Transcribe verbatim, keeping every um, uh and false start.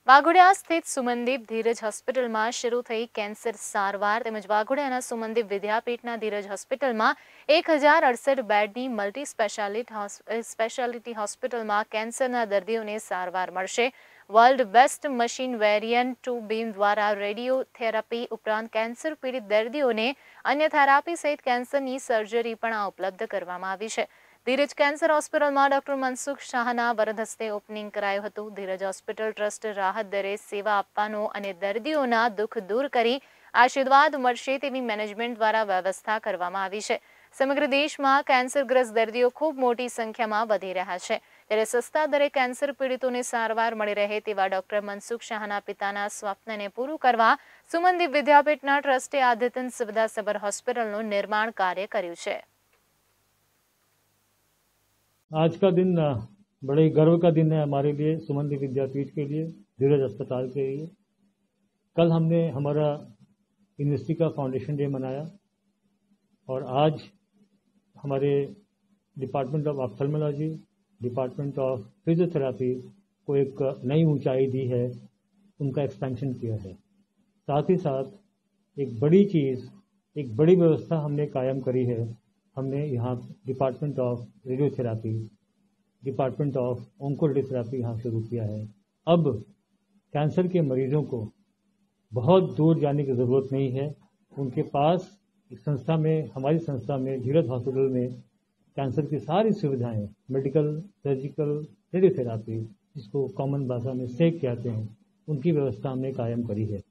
વાઘોડિયા સ્થિત સુમનદીપ ધીરજ હોસ્પિટલમાં શરૂ થઈ કેન્સર સારવાર તેમજ વાઘોડિયાના સુમનદીપ વિદ્યાપીઠના ધીરજ હોસ્પિટલમાં એક હજાર અડસઠ બેડની મલ્ટી સ્પેશિયાલિટી સ્પેશિયાલિટી હોસ્પિટલમાં કેન્સરના દર્દીઓને સારવાર મળશે। World best machine variant two beam દ્વારા રેડિયોથેરાપી ઉપરાંત કેન્સર પીડિત દર્દીઓને અન્ય થેરાપી સહિત કેન્સરની સર્જરી પણ ઉપલબ્ધ કરવામાં આવી છે। ધીરજ કેન્સર હોસ્પિટલમાં ડોક્ટર મનસુખ શાહના વરદ હસ્તે ઓપનિંગ કરાયું હતું। ધીરજ હોસ્પિટલ ટ્રસ્ટ રાહત દરે સેવા આપવાનો અને દર્દીઓના દુઃખ દૂર કરી આશીર્વાદ મળશે તેવી મેનેજમેન્ટ દ્વારા વ્યવસ્થા કરવામાં આવી છે। સમગ્ર દેશમાં કેન્સરગ્રસ્ત દર્દીઓ ખૂબ મોટી સંખ્યામાં વધી રહ્યા છે, ત્યારે સસ્તા દરે કેન્સર પીડિતોને સારવાર મળી રહે તેવા ડોક્ટર મનસુખ શાહના પિતાના સ્વપ્નને પૂરું કરવા સુમનદીપ વિદ્યાપીઠના ટ્રસ્ટે આદ્યતન સુવિધાસભર હોસ્પિટલનું निर्माण कार्य કર્યું છે। आज का दिन बड़े गर्व का दिन है हमारे लिए, सुमनदीप विद्यापीठ के लिए, धीरज अस्पताल के लिए। कल हमने हमारा यूनिवर्सिटी का फाउंडेशन डे मनाया और आज हमारे department of ophthalmology, department of physiotherapy को एक नई ऊंचाई दी है, उनका एक्सपेंशन किया है। साथ ही साथ एक बड़ी चीज़, एक बड़ी व्यवस्था हमने कायम करी है। हमने यहाँ department of radiotherapy, department of oncoradiotherapy यहाँ शुरू किया है। अब कैंसर के मरीजों को बहुत दूर जाने की ज़रूरत नहीं है। उनके पास इस संस्था में, हमारी संस्था में, धीरज हॉस्पिटल में कैंसर की सारी सुविधाएं, मेडिकल, सर्जिकल, रेडियोथेरापी, जिसको कॉमन भाषा में सेक कहते हैं, उनकी व्यवस्था हमने कायम करी है।